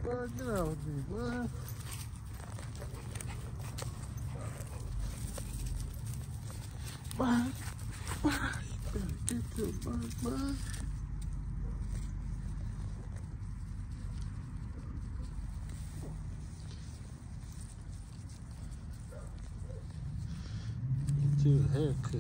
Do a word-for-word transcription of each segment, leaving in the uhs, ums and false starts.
Boy, get out with me, boy. Boy, boy, you better get your butt, boy. Get you a haircut.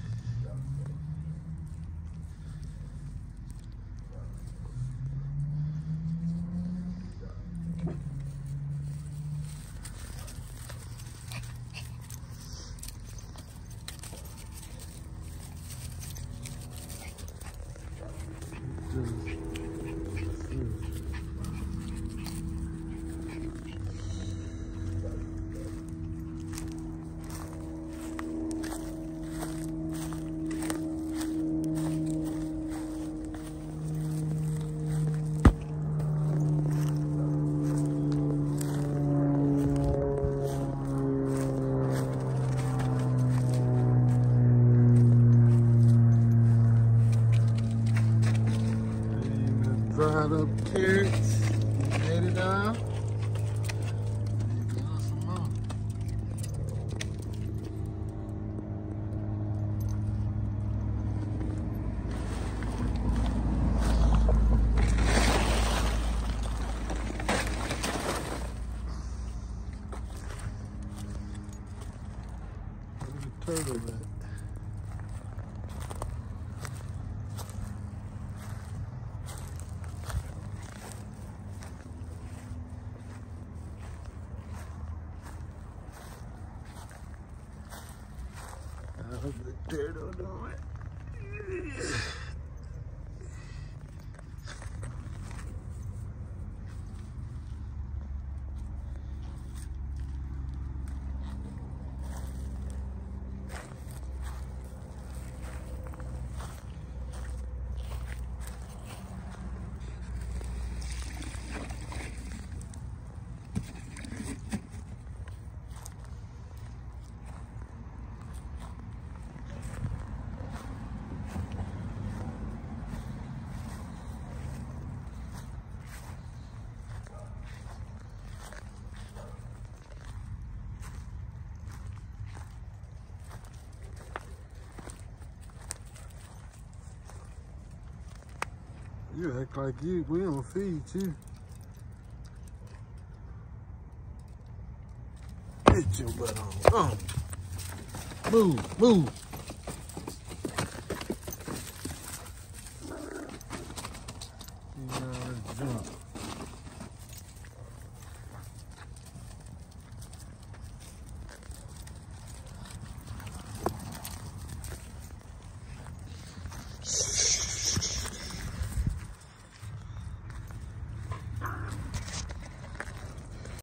Dried up carrots, ate it down. Got some more. Where's the turtle at? How's the turtle doing? You act like you, we don't feed you. Get your butt on. Oh. Move, move.